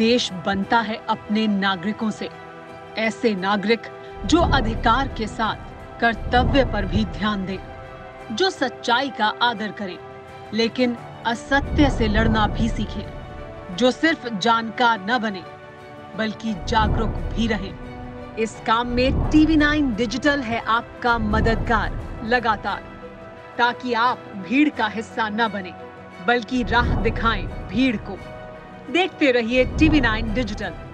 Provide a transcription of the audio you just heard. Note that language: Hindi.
देश बनता है अपने नागरिकों से। ऐसे नागरिक जो अधिकार के साथ कर्तव्य पर भी ध्यान दें, जो सच्चाई का आदर करें लेकिन असत्य से लड़ना भी सीखें, जो सिर्फ जानकार न बने बल्कि जागरूक भी रहें। इस काम में TV9 डिजिटल है आपका मददगार लगातार, ताकि आप भीड़ का हिस्सा न बने बल्कि राह दिखाएं भीड़ को। देखते रहिए TV9 डिजिटल।